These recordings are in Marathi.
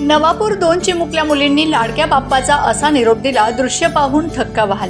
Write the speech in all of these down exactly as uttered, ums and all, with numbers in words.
नवापूर दोन चिमुकल्या मुलींनी लाडक्या बाप्पाचा असा निरोप दिला, दृश्य पाहून थक्का बहाल।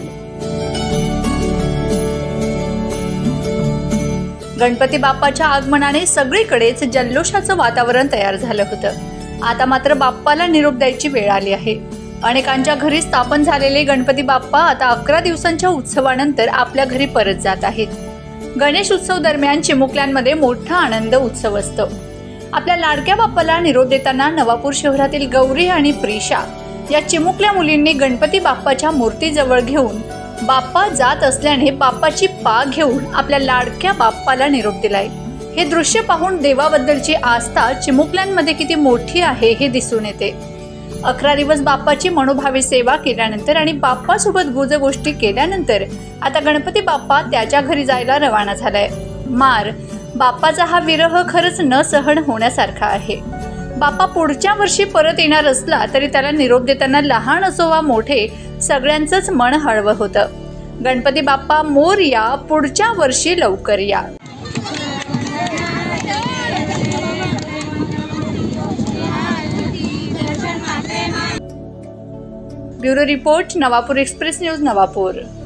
गणपती बाप्पाच्या आगमनाने सगळीकडेच जल्लोषाचं वातावरण तयार झालं होतं। आता मात्र बाप्पाला निरोप द्यायची वेळ आली आहे। अनेकांच्या घरी स्थापन झालेले गणपती बाप्पा आता अकरा दिवसांच्या उत्सवानंतर आपल्या घरी परत जात आहेत। गणेश उत्सव दरम्यान चिमुकल्यांमध्ये मोठा आनंद उत्सव असतो। आपल्या लाडक्या बाप्पाला निरोप देताना नवापूर शहरातील गौरी आणि प्रिशा या चिमुकल्या मुलींनी गणपती बाप्पाच्या मूर्तीजवळ घेऊन बाप्पा जात असल्याने बाप्पाची पाग घेऊन आपल्या लाडक्या बाप्पाला निरोप दिलाय। हे दृश्य पाहून देवाबद्दलची आस्था चिमुकल्यांमध्ये किती मोठी आहे हे दिसून येते। अकरा दिवस बाप्पाची मनोभावे सेवा केल्यानंतर आणि बाप्पासोबत गुजगोष्टी केल्यानंतर आता गणपती बाप्पा त्याच्या घरी जायला रवाना झालाय। मार बाप्पाचा हा विरह खरंच न सहन होण्यासारखा आहे। बाप्पा पुढच्या वर्षी परत येणार असला तरी त्याला निरोप देताना लहान असो वा मोठे सगळ्यांचंच मन हळवं होतं। गणपती बाप्पा मोरया, पुढच्या वर्षी लवकर या। Bureau report, Navapur express news, Navapur.